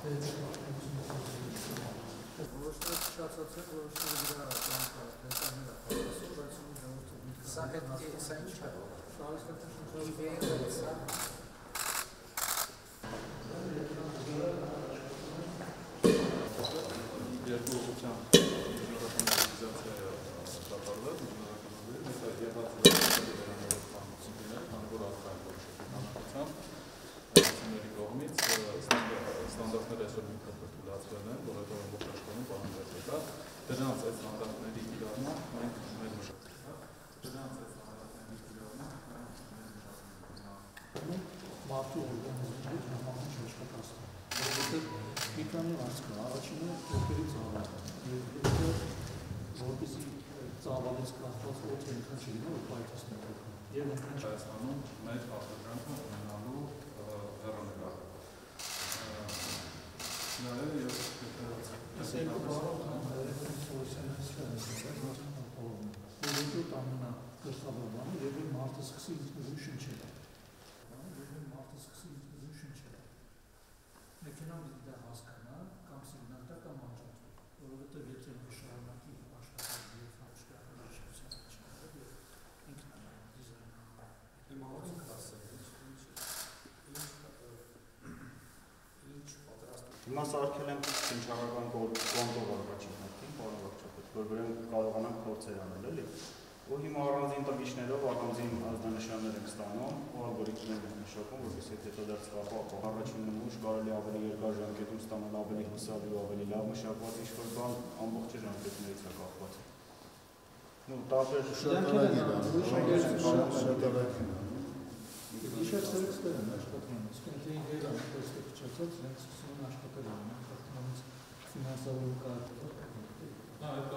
Մարդու օրգանիզմների համախոչ աշխատաստ։ Որովհետև մի քանի հարց կա, առաջինը ոտքերի ծավալը, որպեսզի ծավալից կախված ոտքը այնքան չլինի, որ պայթեցնի ոտքը։ Եվ այնքան Հայաստանում մեր արտադրանքը ունենալու հեռանկար։ Նաև ես այս երկու բառով ամենագլխավոր եւ մարդը սկսի ինքնուրույն շնչել։ Մեքենան պիտի դա հասկանա կամ սիգնալ տա կամ անջատվի, որովհետև եթե շարունակի աշխատել եւ հաշտարել իշխանության եւ ինքնանալ դիզայնը։ Հիմա ո՞ց կասել, ինչ պատրաստում։ Հիմա սարքել եմ շնչառական կոնտոր առաջին հերթին, պարոն վարչապետ, որ վրան կարողանանք փորձեր անել, էլի։ Ու հիմա առանձին տվիչներով առանձին ազդանշաններ ենք ստանում, ու ալգորիթմներ ենք մշակում, որպես եթե դա ծախող առաջին նմուշ կարելի ավելի երկար ժամկետում ստանալ ավելի հուսալի ու ավելի լավ մշակված ինչ-որ բան ամբողջ ժամկետներից է կախված։ Ну, տարբեր աշխատել